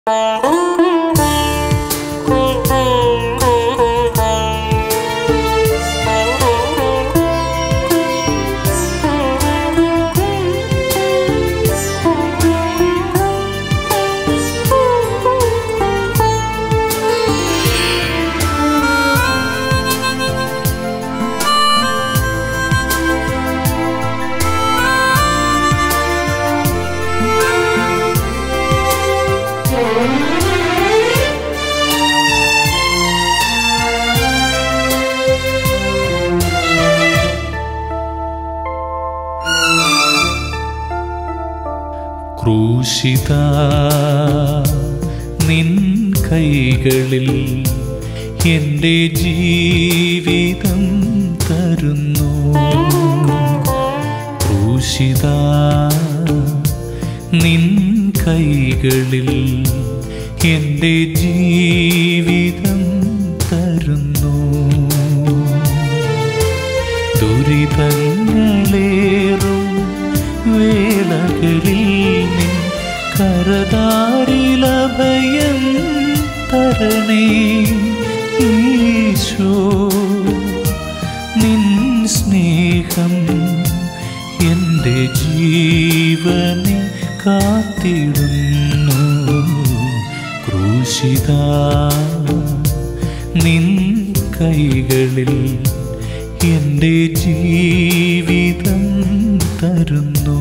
ക്രൂശിതാ നിൻ കൈകളിൽ എൻ്റെ ജീവിതം തരുന്നു. ക്രൂശിതാ നിൻ കൈകളിൽ എൻ്റെ ജീവിതം തരുന്നു. ദുരിതങ്ങളേറും വേളകളിൽ നിൻ കരതാരിലഭയം തരണേ ഈശോ. നിൻ സ്നേഹം എൻ്റെ ജീവനെ കാത്തിടുന്നു. ക്രൂശിതാ നിൻ കൈകളിൽ എൻ്റെ ജീവിതം തരുന്നു.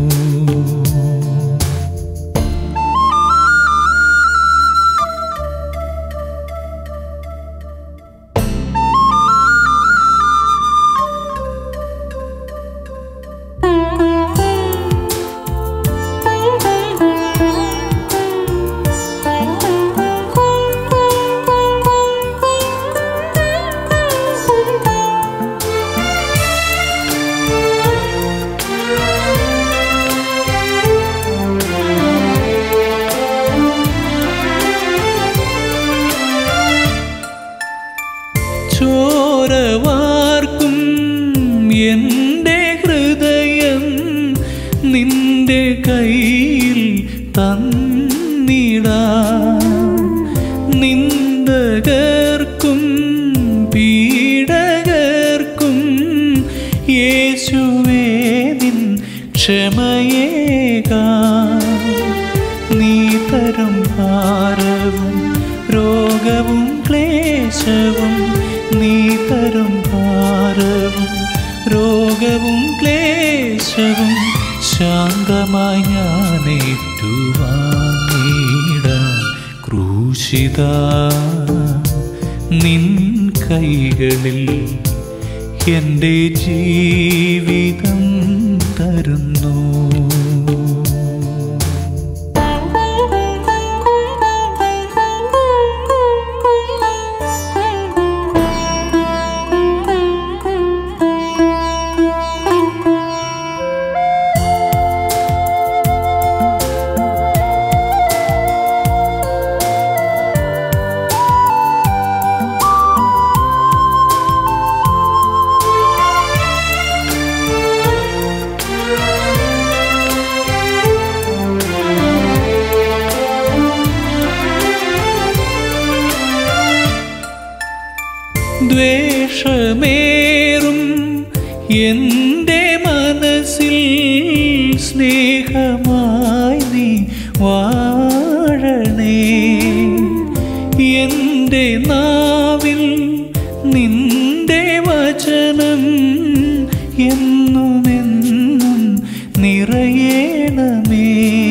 ചോരവാർക്കും എൻ്റെ ഹൃദയം നിന്റെ കയ്യിൽ തന്നിടാം. നിന്ദകർക്കും പീഡകർക്കും യേശുവേ നിൻ ക്ഷമയേകാം. നീ തരും ഭാരവും രോഗവും ക്ലേശവും, നീ തരും ഭാരവും രോഗവും ക്ലേശവും ശാന്തമായി ഞാൻ ഏറ്റുവാങ്ങിടാം. ക്രൂശിതാ നിൻ കൈകളിൽ എൻ്റെ ജീവിതം തരുന്നു. ദ്വേഷമേറും എൻ്റെ മനസ്സിൽ സ്നേഹമായി നീ വാഴണേ. എൻ്റെ നാവിൽ നിന്റെ വചനം എന്നുമെന്നും നിറയണമേ.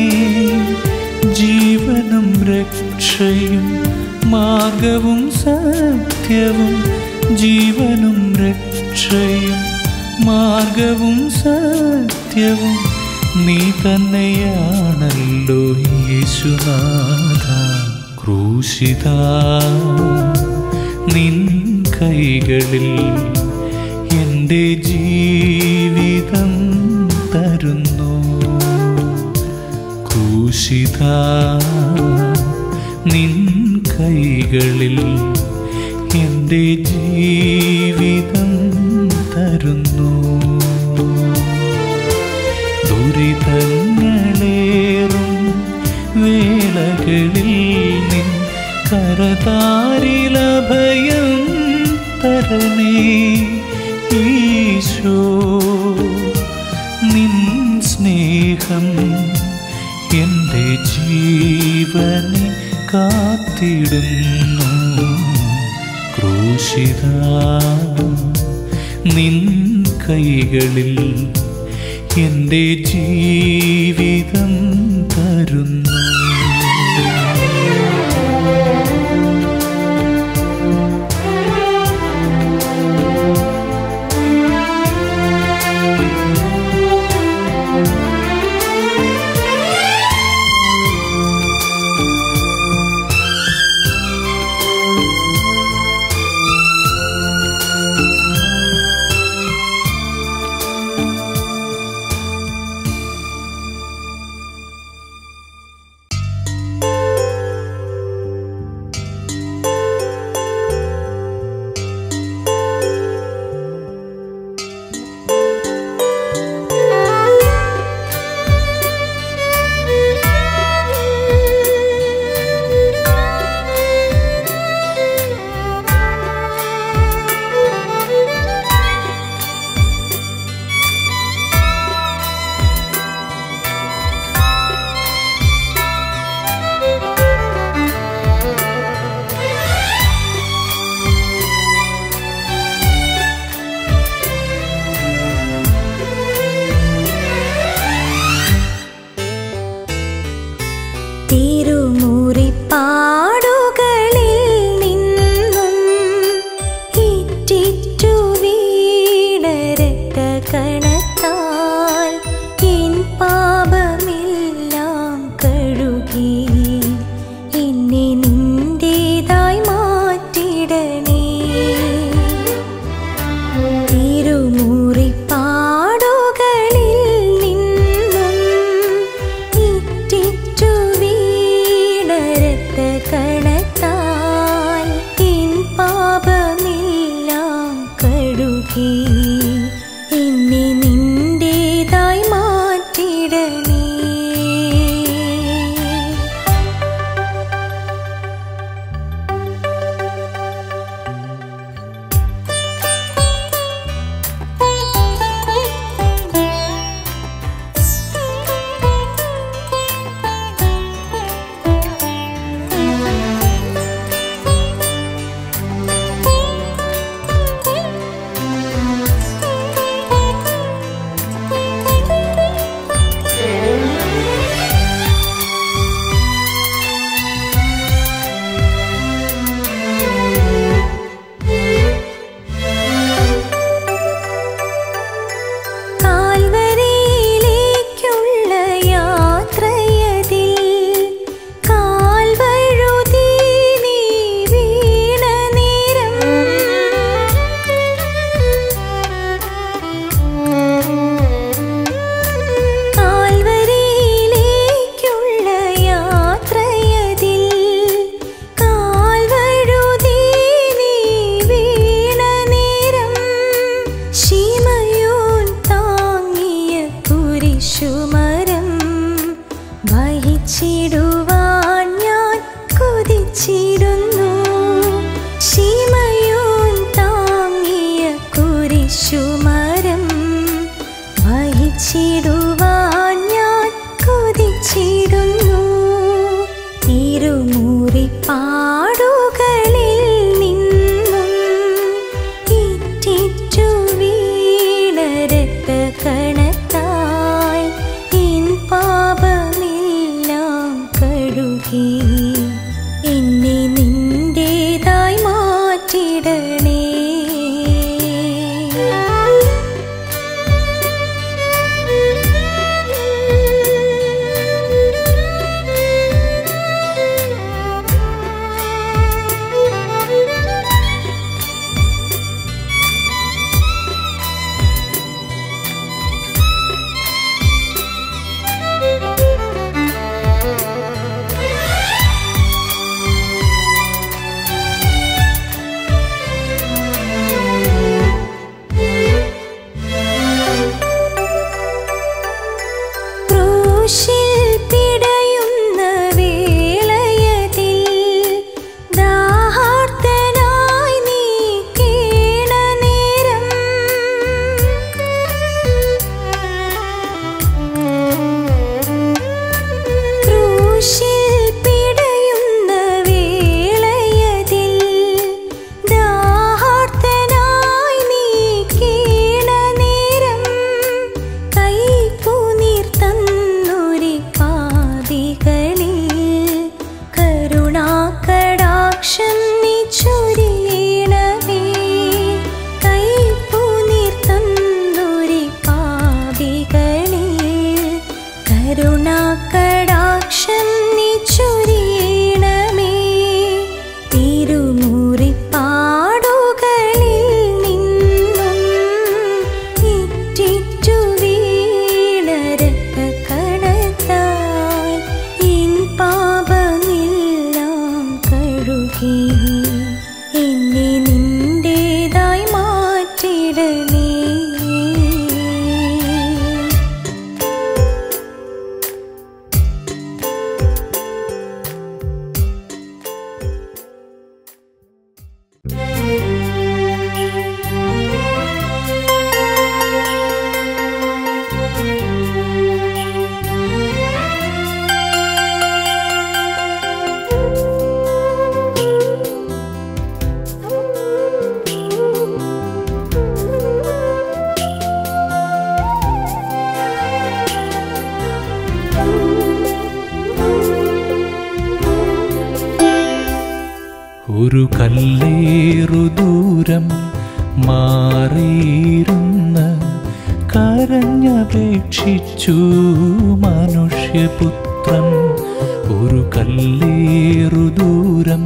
ജീവനും രക്ഷയും മാർഗവും സത്യവും, ജീവനും രക്ഷയും മാർഗവും സത്യവും നീ തന്നെയാണല്ലോ യേശുനാഥ. ക്രൂശിതാ നിൻ കൈകളിൽ എൻ്റെ ജീവിതം തരുന്നു. ക്രൂശിതാ നിൻ കൈകളിൽ എൻ്റെ ജീവിതം തരുന്നു. ദുരിതങ്ങളേറും വേളകളിൽ നിൻ കരതാരിലഭയം തരണേ ഈശോ. നിൻ സ്നേഹം എൻ്റെ ജീവനെ കാത്തിടുന്നു. ക്രൂശിതാ നിൻ കൈകളിൽ എൻ്റെ ജീവിതം തരുന്നു. ഒരു കല്ലേറു ദൂരം മാറിയിരുന്ന് കരഞ്ഞപേക്ഷിച്ചു മനുഷ്യപുത്രൻ. ഒരു കല്ലേറു ദൂരം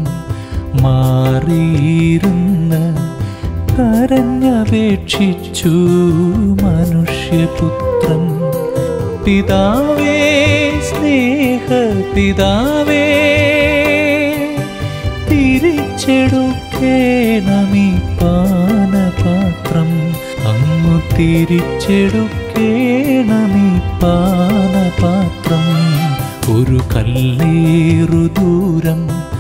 മാറിയിരുന്ന് കരഞ്ഞപേക്ഷിച്ചു മനുഷ്യപുത്രൻ. പിതാവേ, സ്നേഹപിതാവേ, തിരിച്ചെടുക്കേണമീ പാനപാത്രം. അങ്ങു തിരിച്ചെടുക്കേണമീ പാനപാത്രം. ഒരു കല്ലേറു ദൂരം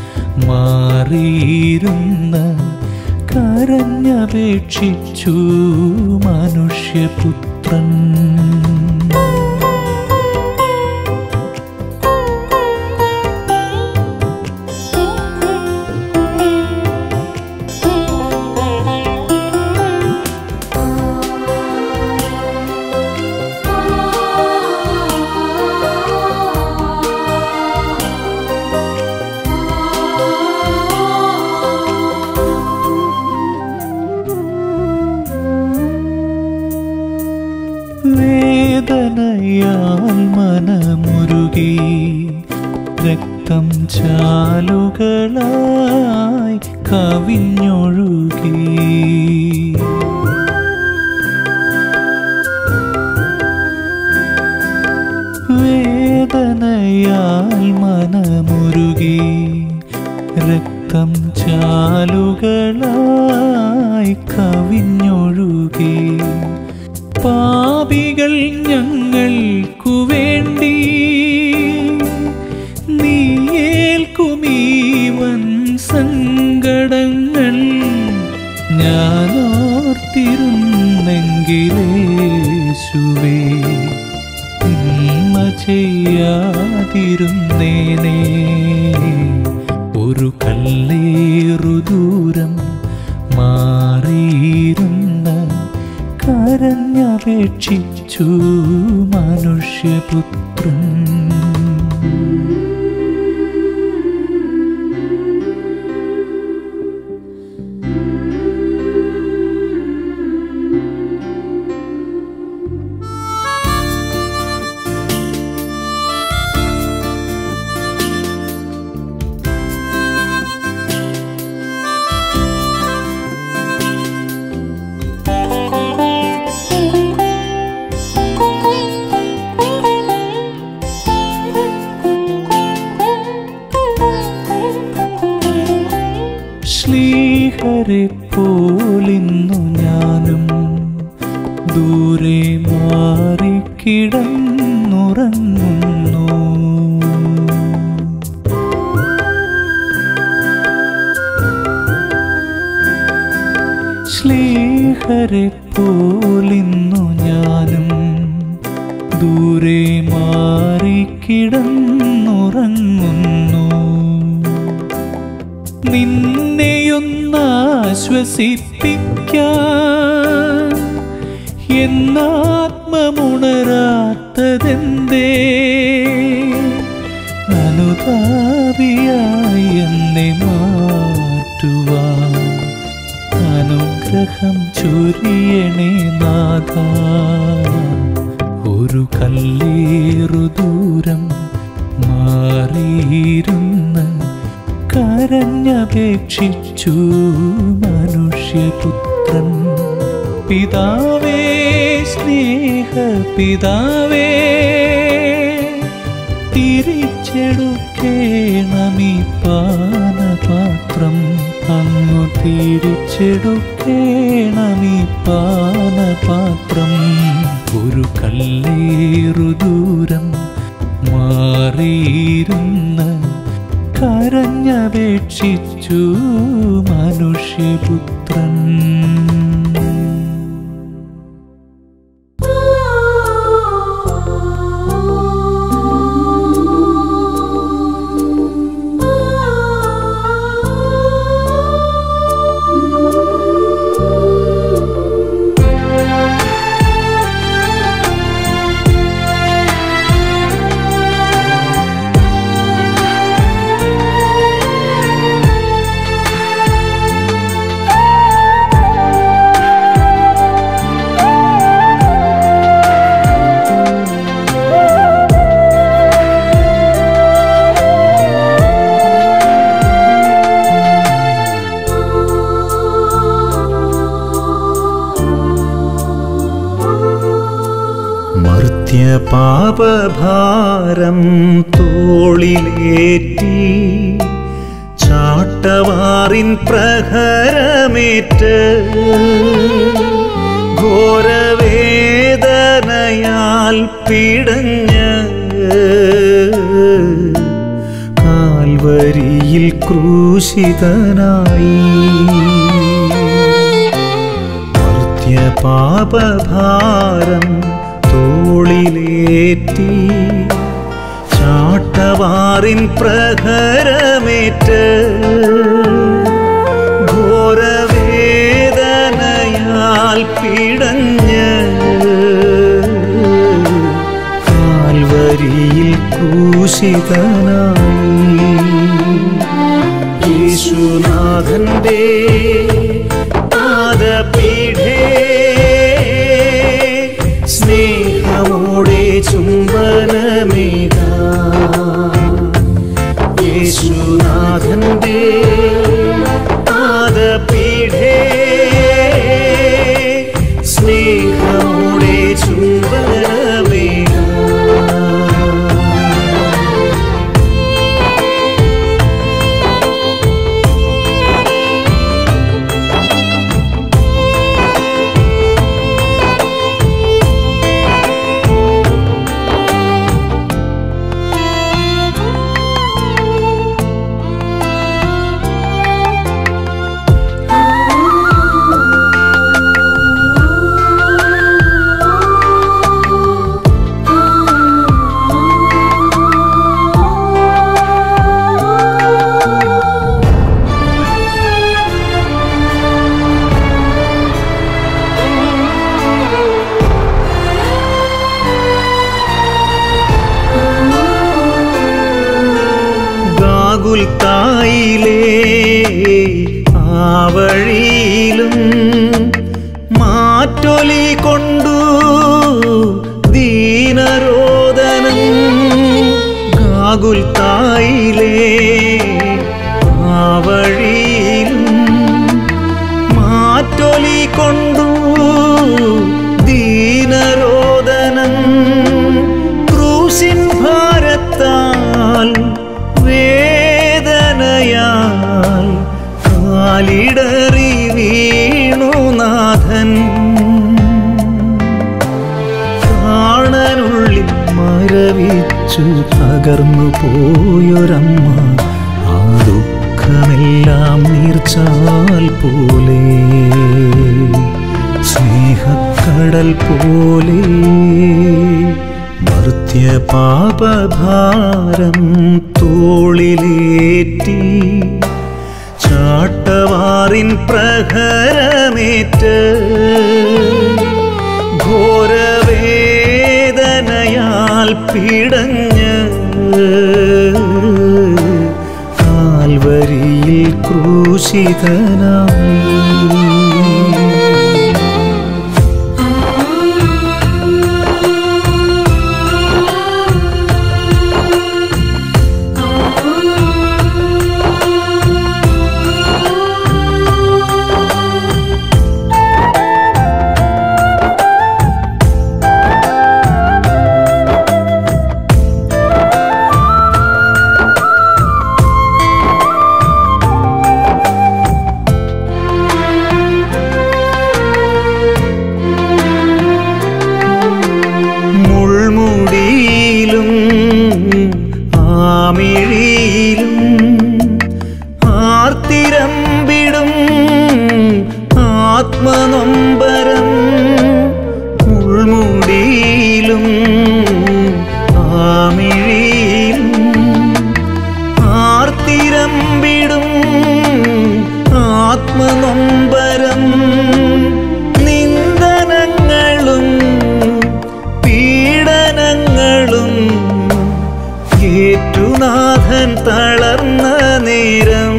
മാറിയിരുന്ന് കരഞ്ഞപേക്ഷിച്ചു മനുഷ്യപുത്രൻ. വേദനയാൽ മനമുരുകി രക്തം ചാലുകളായി കവിഞ്ഞൊഴുകി. വേദനയാൽ മനമുരുകി രക്തം ചാലുകളായി കവിഞ്ഞൊഴുകി. പാപികൾ ഞങ്ങൾക്കു വേണ്ടി നീ ഏൽക്കുമീവൻ സങ്കടങ്ങൾ. ഞാനോർത്തിരുന്നെങ്കിലേശുവേ തിന്മ ചെയ്യാതിരുന്നേനേ. ഒരു കല്ലേറു ദൂരം മാറിയിരുന്ന് കരഞ്ഞപേക്ഷിച്ചു മനുഷ്യപുത്രൻ. ശ്ലീഹരെ പോലിന്നു ഞാനും ദൂരെ മാറിക്കിടന്നുറങ്ങുന്നു. ശ്ലീഹരെ പോലിന്നു ഞാനും ദൂരെ മാറിക്കിടന്നുറങ്ങുന്നു. നിന്നെയൊന്നാശ്വസിപ്പിക്കാൻ എന്നാത്മമുണരാത്തതെന്തേ? അനുതാപിയായി എന്നെ മാറ്റുവാൻ അനുഗ്രഹം ചൊരിയണേ നാഥാ. ഒരു കല്ലേറു ദൂരം മാറിയിരുന്ന് കരഞ്ഞപേക്ഷിച്ചു മനുഷ്യപുത്രൻ. പിതാവേ, സ്നേഹപിതാവേ, തിരിച്ചെടുക്കേണമീ പാനപാത്രം. അങ്ങു തിരിച്ചെടുക്കേണമീ പാനപാത്രം. ഒരു കല്ലേറു ദൂരം മാറിയിരുന്ന് കരഞ്ഞപേക്ഷിച്ചു മനുഷ്യപുത്രൻ. പാപഭാരം തോളിലേറ്റി ചാട്ടവാറിൻ പ്രഹരമേറ്റ് ഘോരവേദനയാൽ പിടഞ്ഞ് കാൽവരിയിൽ ക്രൂശിതനായി പാപഭാരം തോളിലേറ്റി ചാട്ടവാറിൻ പ്രഹരമേറ്റ് ഘോരവേദനയാൽ പിടഞ്ഞ് കാൽവരിയിൽ ക്രൂശിതനായി യേശുനാഥന്റെ പാദപീഠേ സ്നേഹമോടെ ചുംബനമേകാം യേശുനാഥന്റെ പാദപീഠേ സ്നേഹമോടെ ചുംബനമേകാം ഗാഗുൽത്തായിലെ ആ വഴിയിലും മാറ്റൊലി കൊണ്ടു ദീനരോദനം ഗാഗുൽത്തായിലെ ആ വഴിയിലും മാറ്റൊലി കൊണ്ടു ദീനരോദനം ക്രൂശിൻ ഭാരത്താൽ വേദനയാൽ കാലിടറി വീണു നാഥൻ പ്രാണനുള്ളിൽ മരവിച്ചു തകർന്നു പോയൊരമ്മ ആ ദുഃഖമെല്ലാം നീർച്ചാൽ പോലെ സ്നേഹക്കടൽ പോലെ പാപഭാരം തോളിലേറ്റി ചാട്ടവാറിൻ പ്രഹരമേറ്റ് ഘോരവേദനയാൽ പിടഞ്ഞ് കാൽവരിയിൽ ക്രൂശിതനായി ആർത്തിരമ്പിടും ആത്മനൊമ്പരം മുൾമുടിയിലും ആമിഴിയിലും ആർത്തിരമ്പിടും ആത്മനൊമ്പരം നിന്ദനങ്ങളും പീഡനങ്ങളും ഏറ്റുനാഥൻ തളർന്ന നേരം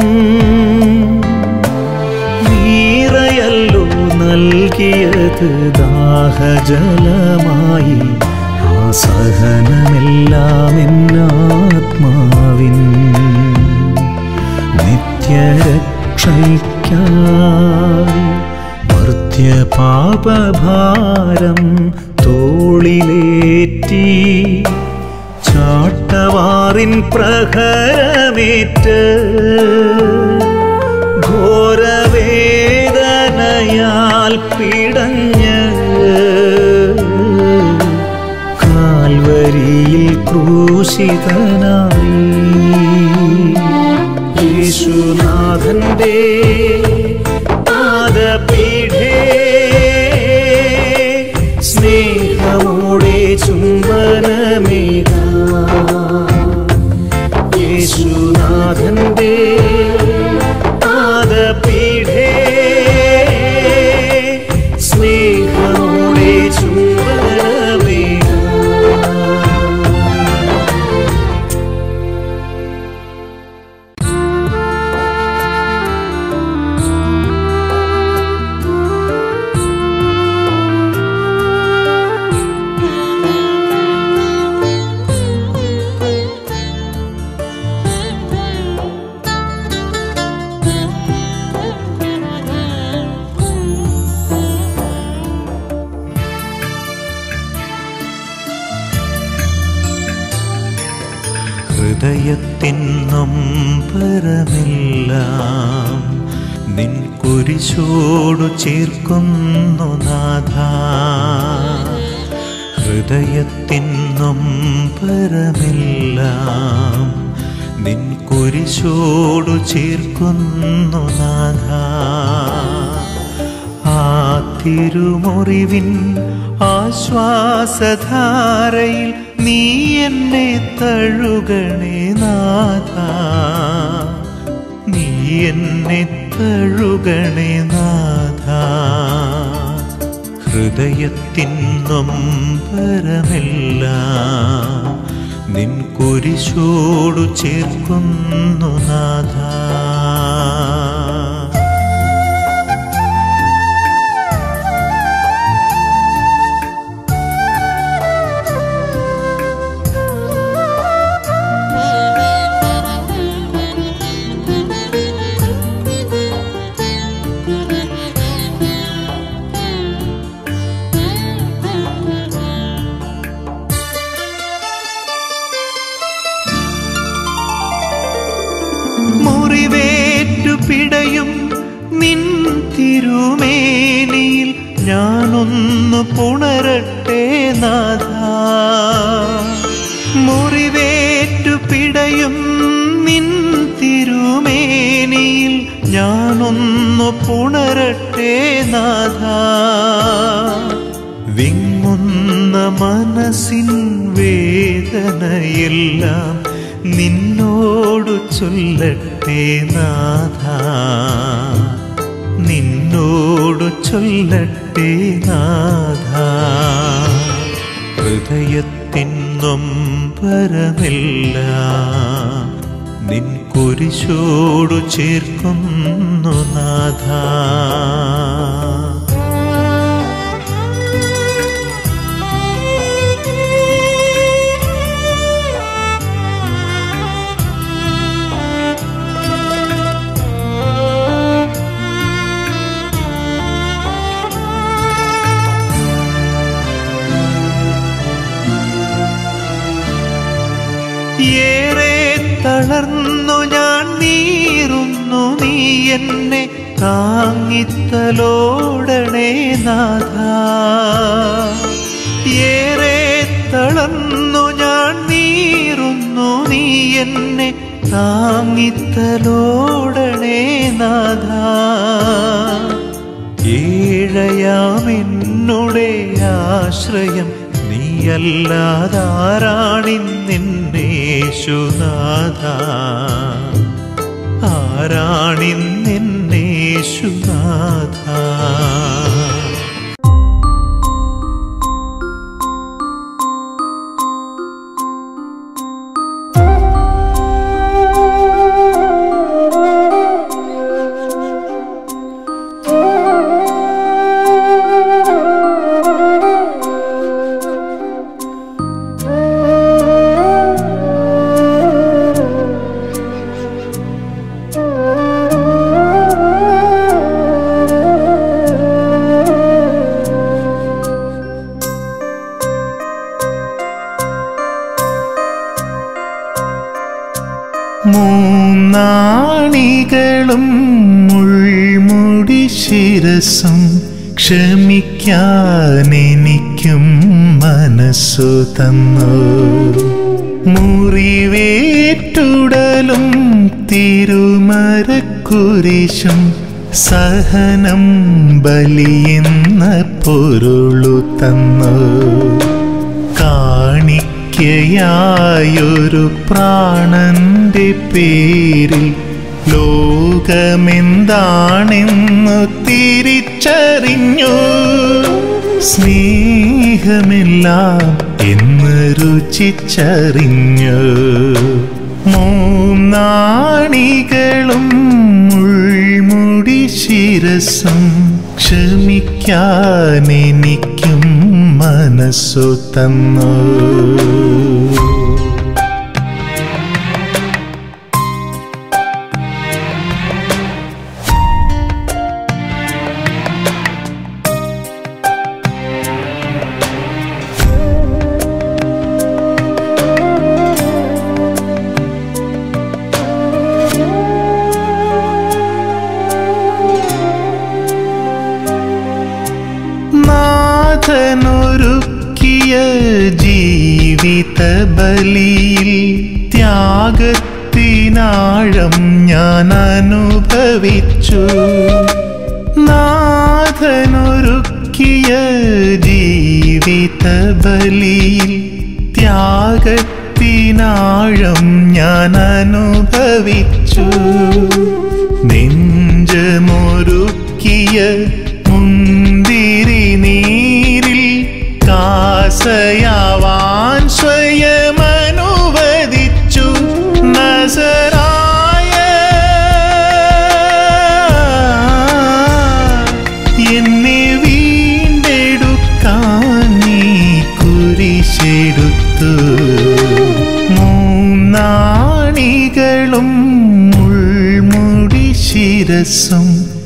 നീറയല്ലോ നൽകിയത് ദാഹജലമായി ആ സഹനമെല്ലാം എന്നാത്മാവിൻ നിത്യരക്ഷയ്ക്കായി മർത്യപാപഭാരം തോളിലേറ്റി ചാട്ടവാറിൻ പ്രഹരമേറ്റ് ഘോരവേദനയാൽ പിടഞ്ഞ് കാൽവരിയിൽ ക്രൂശിതനായി യേശുനാഥന്റെ പാദപീഠേ സ്നേഹമോടെ ചുംബനമേകാം യേശുനാഥന്റെ പാദപീഠേ സ്നേഹമോടെ ചുംബനമേകാം. ഹൃദയത്തിൻ നൊമ്പരമെല്ലാം നിൻ കുരിശോടു ചേർക്കുന്നു നാഥ. ഹൃദയത്തിൻ നൊമ്പരമെല്ലാം നിൻ കുരിശോടു ചേർക്കുന്നു നാഥ. ആ തിരുമുറിവിൻ ആശ്വാസധാരയിൽ നീ എന്നെ തഴുകണേ നാഥ. നീ എന്നെ തഴുകണേ നാഥ. ഹൃദയത്തിൻ നൊമ്പരമെല്ലാം നിൻ കുരിശോടു ചേർക്കുന്നു നാഥ. മുറിവേറ്റു പിടയും നിൻ തിരുമേനിയിൽ ഞാനൊന്നു പുണരട്ടെ നാഥ. മുറിവേറ്റു പിടയും നിൻ തിരുമേനിയിൽ ഞാനൊന്നു പുണരട്ടെ നാഥ. വിങ്ങുന്ന മനസ്സിൻ വേദനയെല്ലാം നിന്നോടു ചൊല്ലട്ടെ നാഥ. നിന്നോടു ചൊല്ലട്ടെ നാഥ. ഹൃദയത്തിൻ നൊമ്പരമെല്ലാം നിൻ കുരിശോടു ചേർക്കുന്നു നാഥ. ഏറെ തളർന്നു ഞാൻ നീറുന്നു, നീ എന്നെ താങ്ങിത്തലോടണേ നാഥ. ഏറെ തളർന്നു ഞാൻ നീറുന്നു, നീ എന്നെ താങ്ങിത്തലോടണേ നാഥ. ഏഴയാമെന്നുടെ ആശ്രയം നീയല്ലാതാരാണിന്നെന്നേശുനാഥ. ആരാണിന്നെന്നേശുനാഥ. നാണികളും മുൾമുടി ശിരസും ക്ഷമിക്കാനെനിക്കും മനസ്സു തന്നു. മുറിവേറ്റുടലും തിരുമരക്കുരിശും സഹനം ബലിയെന്ന പൊരുളു തന്നു. കാണിക്കയായൊരു പ്രാണന്റെ പേരിൽ ലോകമെന്താണെന്നു തിരിച്ചറിഞ്ഞു. സ്നേഹമെല്ലാം എന്ന് രുചിച്ചറിഞ്ഞു. മൂന്നാണികളും മുൾമുടി ശിരസും ക്ഷമിക്കാനെനിക്കും മനസ്സു തന്നു. നാഥനൊരുക്കിയ ജീവിത ബലിയിൽ ത്യാഗത്തിനാഴം ഞാൻ അനുഭവിച്ചു. നാഥനൊരുക്കിയ ജീവിത ബലിയിൽ ത്യാഗത്തിനാഴം ഞാൻ അനുഭവിച്ചു. നെഞ്ചമൊരുക്കിയ മുന്തിരി നീരിൽ കാസയാവാൻ സ്വയമനുവദിച്ചു. നസറായ എന്നെ വീണ്ടെടുക്കാൻ നീ കുരിശെടുത്തു. മൂന്നാണികളും മുൾമുടി ശിരസും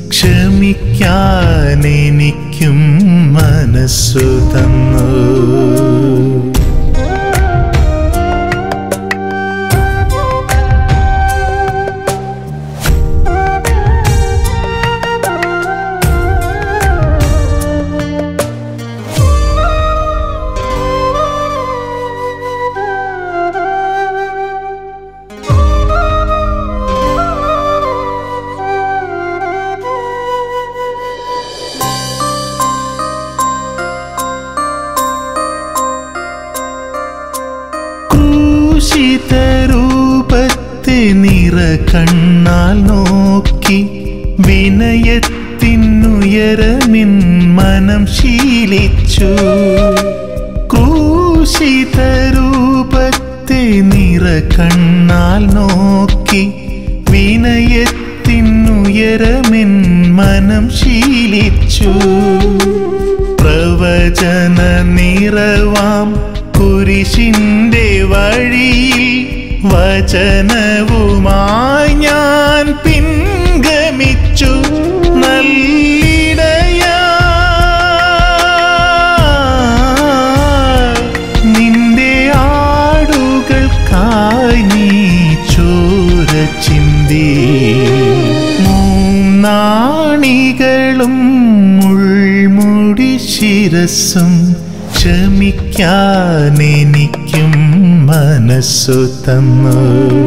ക്ഷമിക്കാനെനിക്കും മനസ്സു തന്നു. രൂപത്തെ നിറ കണ്ണാൽ നോക്കി വിനയത്തിനുയരമിൻ മനം ശീലിച്ചു. ക്രൂശിത രൂപത്തെ നിറ കണ്ണാൽ നോക്കി വിനയത്തിനുയരമിൻ മനം ശീലിച്ചു. പ്രവചന നിറവാം കുരിശിന്റെ വഴിയിൽ വചനവുമായി ഞാൻ പിൻഗമിച്ചു. നല്ലിടയാ നിന്റെ ആടുകൾക്കായി നീ ചോര ചിന്തി. മൂന്നാണികളും മുൾമുടി ശിരസും ക്ഷമിക്കാനെനിക്കും മനസ്സു തന്നു.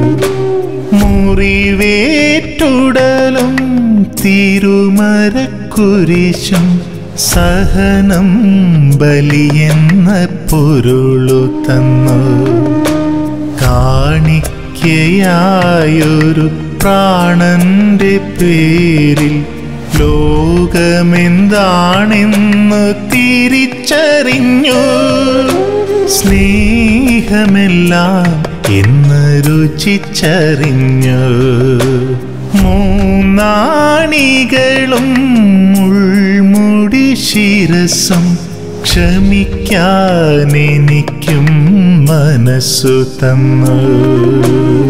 മുറിവേറ്റുടലും തിരുമരക്കുരിശും സഹനം ബലിയെന്ന പൊരുളു തന്നു. കാണിക്കയായൊരു പ്രാണന്റെ പേരിൽ ലോകമെന്താണെന്നു തിരിച്ചറിഞ്ഞു. സ്നേഹമെല്ലാം എന്ന് രുചിച്ചറിഞ്ഞു. മൂന്നാണികളും മുൾമുടി ശിരസും ക്ഷമിക്കാനെനിക്കും മനസ്സു തന്നു.